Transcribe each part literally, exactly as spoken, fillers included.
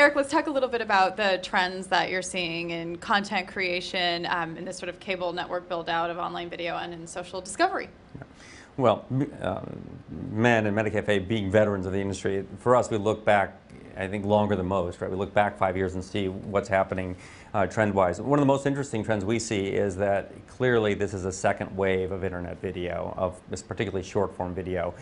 Eric, let's talk a little bit about the trends that you're seeing in content creation um, and this sort of cable network build out of online video and in social discovery. Yeah. Well, uh, Men and Metacafe being veterans of the industry, for us we look back, I think, longer than most, right? We look back five years and see what's happening uh, trend-wise. One of the most interesting trends we see is that clearly this is a second wave of internet video, of this particularly short-form video.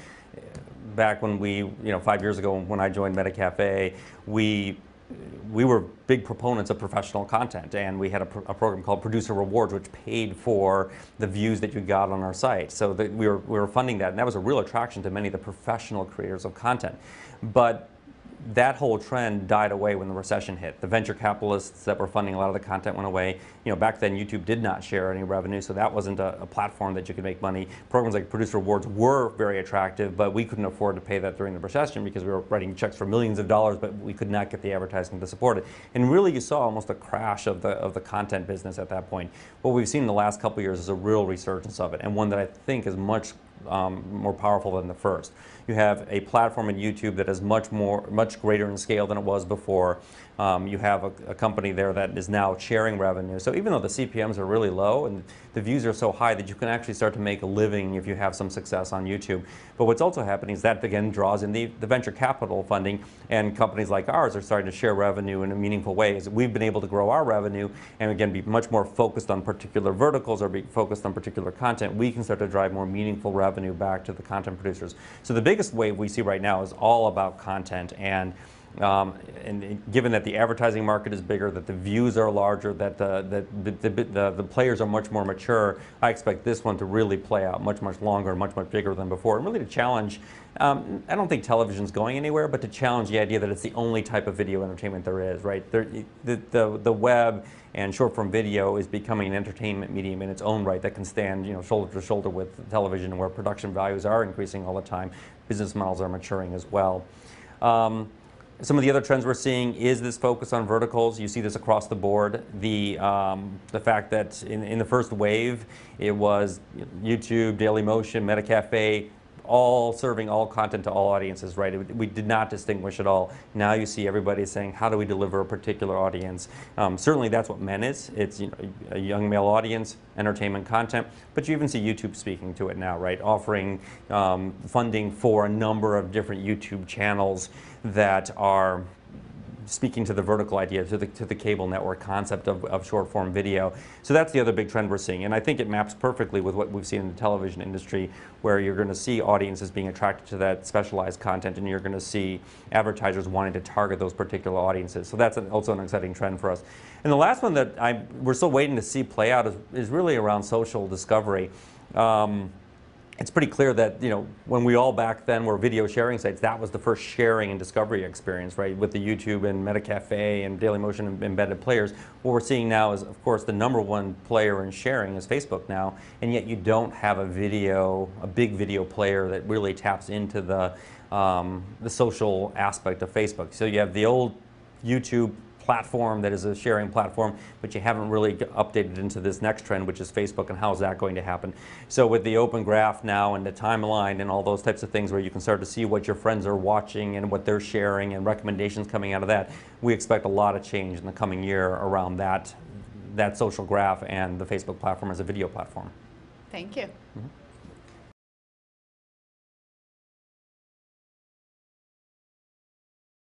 Back when we, you know, five years ago when I joined Metacafe, we we were big proponents of professional content, and we had a, pr a program called Producer Rewards, which paid for the views that you got on our site. So that we were we were funding that, and that was a real attraction to many of the professional creators of content. But that whole trend died away when the recession hit. The venture capitalists that were funding a lot of the content went away. You know, back then YouTube did not share any revenue, so that wasn't a, a platform that you could make money. Programs like Producer Rewards were very attractive, but we couldn't afford to pay that during the recession because we were writing checks for millions of dollars, but we could not get the advertising to support it. And really you saw almost a crash of the, of the content business at that point. What we've seen in the last couple of years is a real resurgence of it, and one that I think is much Um, more powerful than the first. You have a platform in YouTube that is much more, much greater in scale than it was before. Um, you have a, a company there that is now sharing revenue. So even though the C P Ms are really low and the views are so high that you can actually start to make a living if you have some success on YouTube. But what's also happening is that again draws in the, the venture capital funding, and companies like ours are starting to share revenue in a meaningful way. As we've been able to grow our revenue and again be much more focused on particular verticals or be focused on particular content, we can start to drive more meaningful revenue back to the content producers. So the biggest wave we see right now is all about content, and Um, and given that the advertising market is bigger, that the views are larger, that the, the, the, the, the players are much more mature, I expect this one to really play out much, much longer, much, much bigger than before. And really to challenge, um, I don't think television's going anywhere, but to challenge the idea that it's the only type of video entertainment there is, right? There, the, the, the web and short-form video is becoming an entertainment medium in its own right that can stand, you know, shoulder to shoulder with television, where production values are increasing all the time. Business models are maturing as well. Um, Some of the other trends we're seeing is this focus on verticals. You see this across the board. The, um, the fact that in, in the first wave, it was YouTube, Dailymotion, Metacafe, all serving all content to all audiences, right? It, we did not distinguish at all. Now you see everybody saying, how do we deliver a particular audience? Um, certainly that's what Men is. It's, you know, a young male audience, entertainment content, but you even see YouTube speaking to it now, right? Offering um, funding for a number of different YouTube channels that are speaking to the vertical idea, to the, to the cable network concept of, of short-form video. So that's the other big trend we're seeing, and I think it maps perfectly with what we've seen in the television industry, where you're going to see audiences being attracted to that specialized content, and you're going to see advertisers wanting to target those particular audiences. So that's an, also an exciting trend for us. And the last one that I, we're still waiting to see play out is, is really around social discovery. Um, It's pretty clear that, you know, when we all back then were video sharing sites, that was the first sharing and discovery experience, right? With the YouTube and Metacafe and Dailymotion and embedded players. What we're seeing now is, of course, the number one player in sharing is Facebook now, and yet you don't have a video, a big video player that really taps into the, um, the social aspect of Facebook. So you have the old YouTube platform that is a sharing platform, but you haven't really updated into this next trend, which is Facebook, and how is that going to happen? So with the open graph now and the timeline and all those types of things where you can start to see what your friends are watching and what they're sharing and recommendations coming out of that, we expect a lot of change in the coming year around that, that social graph and the Facebook platform as a video platform. Thank you. Mm-hmm.